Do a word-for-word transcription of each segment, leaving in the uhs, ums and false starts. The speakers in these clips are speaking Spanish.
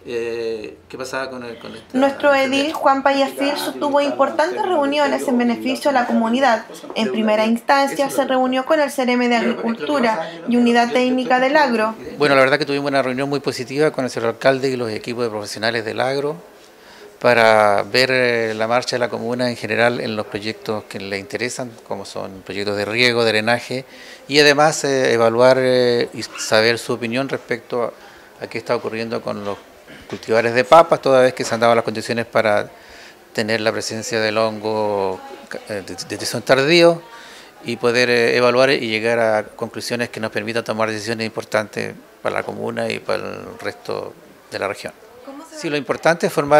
eh, qué pasaba con, el, con esta Nuestro edil enfermedad. Juan Payafil sostuvo importantes reuniones en beneficio de la comunidad. En primera instancia se reunió con el Ceremi de Agricultura y Unidad Técnica del Agro. Bueno, la verdad que tuvimos una reunión muy positiva con el señor alcalde y los equipos de profesionales del agro para ver la marcha de la comuna en general en los proyectos que le interesan, como son proyectos de riego, de drenaje, y además eh, evaluar eh, y saber su opinión respecto a, a qué está ocurriendo con los cultivares de papas, toda vez que se han dado las condiciones para tener la presencia del hongo de detección tardío y poder eh, evaluar y llegar a conclusiones que nos permitan tomar decisiones importantes para la comuna y para el resto de la región. Sí, lo importante es formar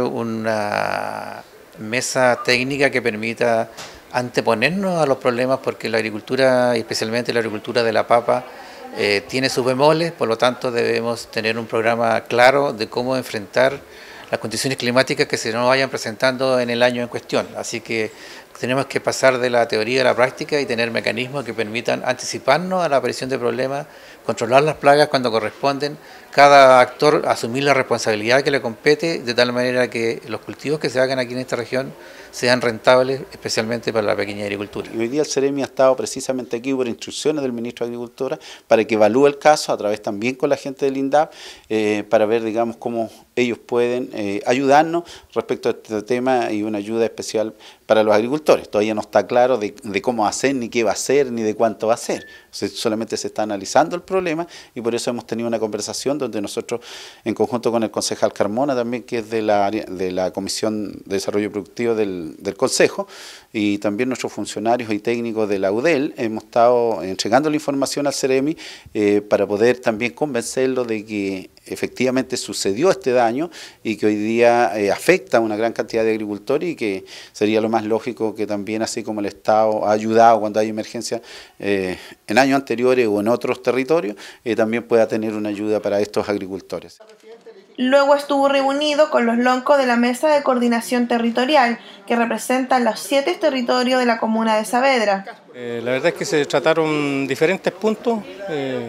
una mesa técnica que permita anteponernos a los problemas, porque la agricultura, y especialmente la agricultura de la papa, eh, tiene sus bemoles, por lo tanto debemos tener un programa claro de cómo enfrentar las condiciones climáticas que se nos vayan presentando en el año en cuestión. Así que tenemos que pasar de la teoría a la práctica y tener mecanismos que permitan anticiparnos a la aparición de problemas, controlar las plagas cuando corresponden, cada actor asumir la responsabilidad que le compete, de tal manera que los cultivos que se hagan aquí en esta región sean rentables, especialmente para la pequeña agricultura. Y hoy día el Ceremi ha estado precisamente aquí por instrucciones del ministro de Agricultura para que evalúe el caso, a través también con la gente del INDAP, eh, para ver, digamos, cómo ellos pueden eh, ayudarnos respecto a este tema, y una ayuda especial para los agricultores. Todavía no está claro de, de cómo hacer, ni qué va a hacer, ni de cuánto va a ser. O sea, solamente se está analizando el problema, y por eso hemos tenido una conversación donde nosotros, en conjunto con el concejal Carmona también, que es de la, de la Comisión de Desarrollo Productivo del, del Consejo, y también nuestros funcionarios y técnicos de la U D E L, hemos estado entregando la información al Ceremi eh, para poder también convencerlo de que efectivamente sucedió este daño y que hoy día eh, afecta a una gran cantidad de agricultores, y que sería lo más lógico que también, así como el Estado ha ayudado cuando hay emergencia eh, en años anteriores o en otros territorios, eh, también pueda tener una ayuda para estos agricultores. Luego estuvo reunido con los loncos de la Mesa de Coordinación Territorial, que representan los siete territorios de la comuna de Saavedra. Eh, la verdad es que se trataron diferentes puntos eh,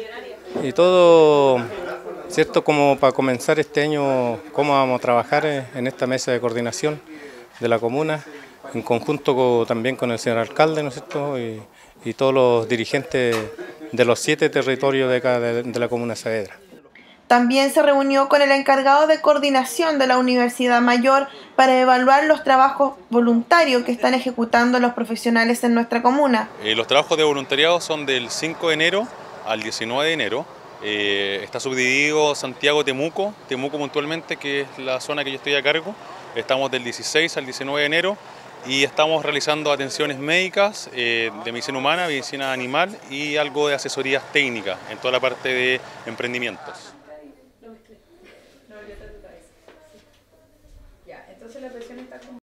y todo, ¿cierto?, como para comenzar este año, cómo vamos a trabajar en esta mesa de coordinación de la comuna, en conjunto con, también con el señor alcalde, ¿no es cierto?, y, y todos los dirigentes de los siete territorios de, acá, de, de la comuna de Saavedra. También se reunió con el encargado de coordinación de la Universidad Mayor para evaluar los trabajos voluntarios que están ejecutando los profesionales en nuestra comuna. Eh, los trabajos de voluntariado son del cinco de enero al diecinueve de enero. Eh, está subdividido Santiago-Temuco, Temuco puntualmente, que es la zona que yo estoy a cargo. Estamos del dieciséis al diecinueve de enero y estamos realizando atenciones médicas eh, de medicina humana, medicina animal y algo de asesorías técnicas en toda la parte de emprendimientos. Ya, entonces la presión está como